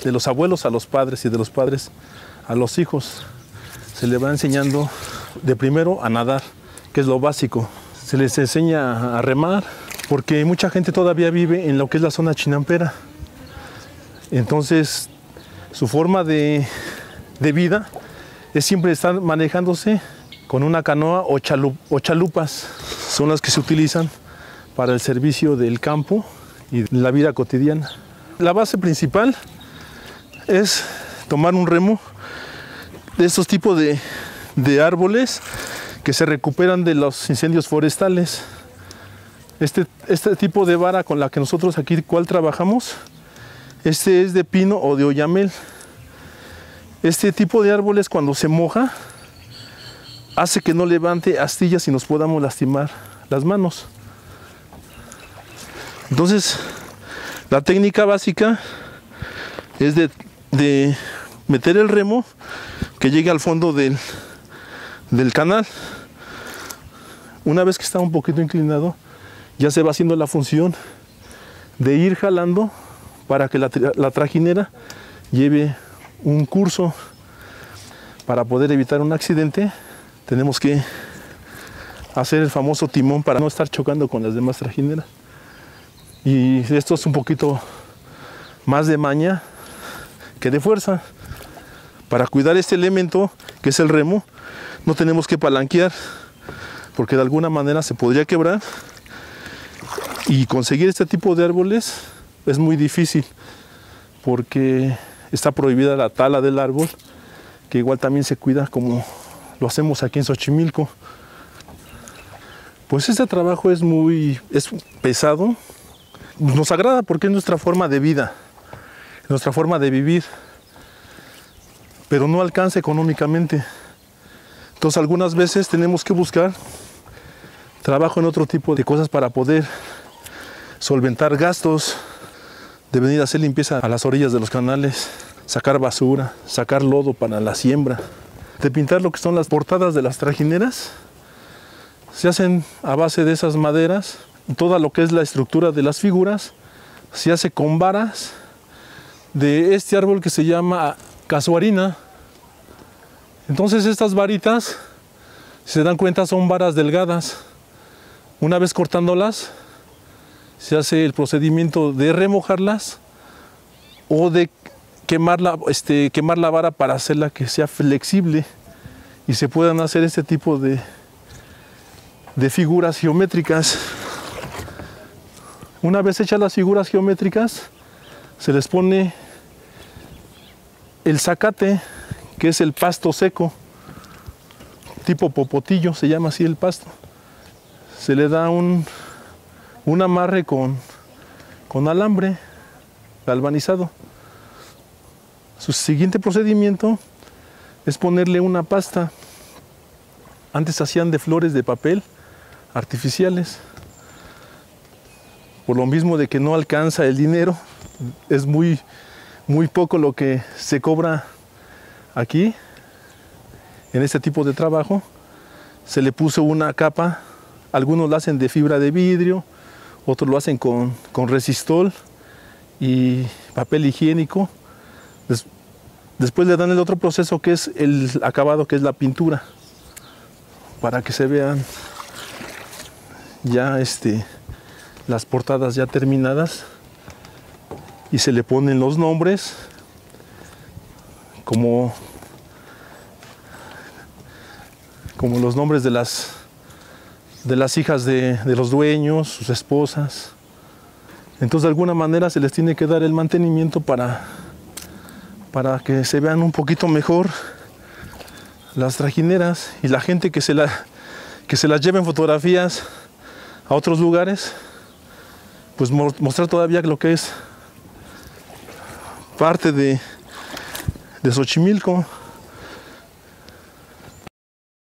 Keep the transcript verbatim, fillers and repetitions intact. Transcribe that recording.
de los abuelos a los padres y de los padres a los hijos. Se les va enseñando de primero a nadar, que es lo básico. Se les enseña a remar, porque mucha gente todavía vive en lo que es la zona chinampera. Entonces, su forma de, de vida es siempre estar manejándose con una canoa o, chalup, o chalupas. Son las que se utilizan para el servicio del campo y la vida cotidiana. La base principal es tomar un remo de estos tipos de, de árboles que se recuperan de los incendios forestales. Este, este tipo de vara con la que nosotros aquí cual trabajamos, este es de pino o de oyamel. Este tipo de árboles, cuando se moja, hace que no levante astillas y nos podamos lastimar las manos. Entonces, la técnica básica es de, de meter el remo que llegue al fondo del, del canal. Una vez que está un poquito inclinado, ya se va haciendo la función de ir jalando para que la, la trajinera lleve un curso. Para poder evitar un accidente, tenemos que hacer el famoso timón para no estar chocando con las demás trajineras. Y esto es un poquito más de maña que de fuerza. Para cuidar este elemento, que es el remo, no tenemos que palanquear, porque de alguna manera se podría quebrar. Y conseguir este tipo de árboles es muy difícil, porque está prohibida la tala del árbol, que igual también se cuida como lo hacemos aquí en Xochimilco. Pues este trabajo es muy es pesado. Nos agrada porque es nuestra forma de vida, nuestra forma de vivir, pero no alcanza económicamente. Entonces algunas veces tenemos que buscar trabajo en otro tipo de cosas para poder solventar gastos, de venir a hacer limpieza a las orillas de los canales, sacar basura, sacar lodo para la siembra, de pintar lo que son las portadas de las trajineras. Se hacen a base de esas maderas. Toda lo que es la estructura de las figuras se hace con varas de este árbol que se llama casuarina. Entonces estas varitas, si se dan cuenta, son varas delgadas. Una vez cortándolas, se hace el procedimiento de remojarlas o de quemar la, este, quemar la vara para hacerla que sea flexible y se puedan hacer este tipo de, de figuras geométricas. Una vez hechas las figuras geométricas, se les pone el zacate, que es el pasto seco, tipo popotillo, se llama así el pasto. Se le da un, un amarre con, con alambre galvanizado. Su siguiente procedimiento es ponerle una pasta. Antes hacían de flores de papel artificiales. Por lo mismo de que no alcanza el dinero, es muy, muy poco lo que se cobra aquí, en este tipo de trabajo. Se le puso una capa, algunos lo hacen de fibra de vidrio, otros lo hacen con, con resistol y papel higiénico. Des, después le dan el otro proceso que es el acabado, que es la pintura, para que se vean ya este... las portadas ya terminadas, y se le ponen los nombres como, como los nombres de las, de las hijas de, de los dueños, sus esposas. Entonces de alguna manera se les tiene que dar el mantenimiento para, para que se vean un poquito mejor las trajineras, y la gente que se, la, que se las lleven fotografías a otros lugares, pues mostrar todavía lo que es parte de, de Xochimilco.